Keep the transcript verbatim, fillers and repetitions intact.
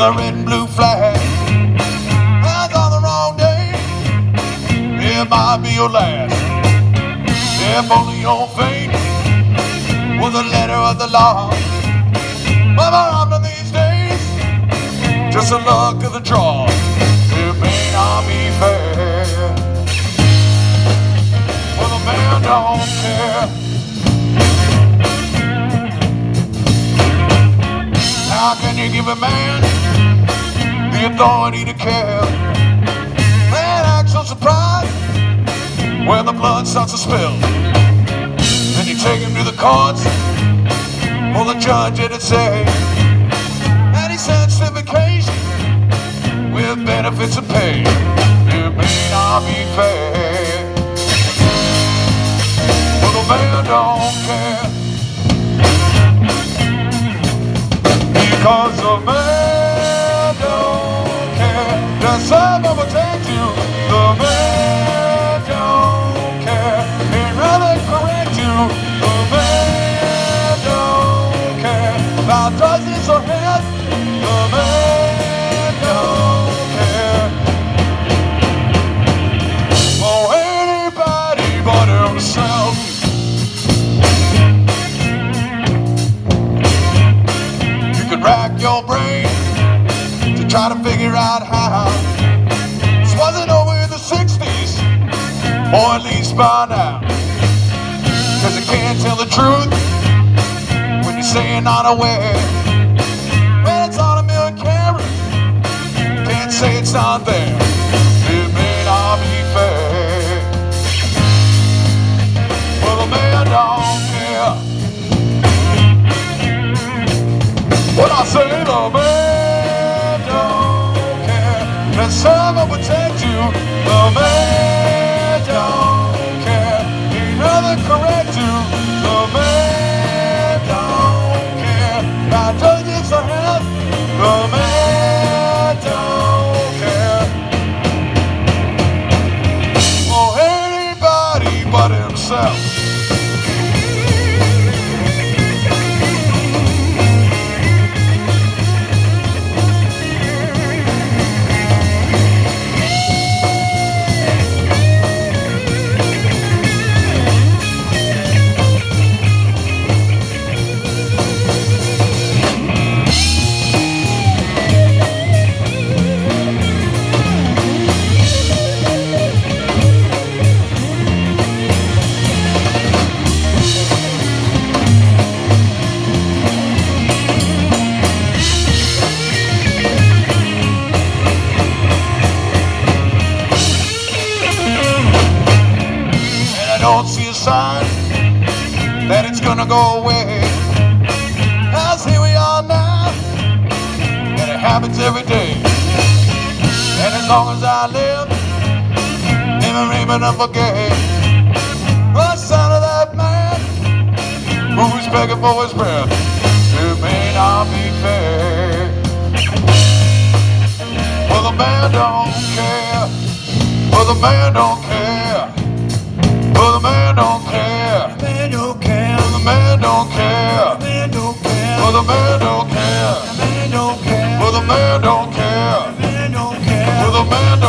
a red and blue flag. Hands on the wrong day, it might be your last. If only your fate was a letter of the law. But I'm in these days, just a luck of the draw. It may not be fair, but the man don't care. How can you give a man the authority to care? Man acts so surprised when the blood starts to spill. Then you take him to the courts, for the judge didn't say, and he sends vacation with benefits and pay. It may not be fair, but the man don't care. Because the man don't care. The sun will protect you. The man don't care. He'd rather correct you. The man don't care. Now does this or has? The man don't care. For anybody but himself. Rack your brain to try to figure out how this wasn't over in the sixties, or at least by now. Cause you can't tell the truth when you're saying not aware. When it's on a million cameras, can't say it's not there. It may not be fair, but the man don't care. When I say the man don't care, that sun will protect you. The man don't care, he'd rather correct you. The man don't care, now judges are held. The man don't care for anybody but himself. Don't see a sign that it's gonna go away. As here we are now, and it happens every day. And as long as I live, never even to forget the sound of that man who's begging for his breath. It may not be fair, but the man don't care. But the man don't care. But the man don't care. Man don't care. But the man don't care. Man don't care. But the man don't care. Man don't care. But the man don't care. Man don't care. But the man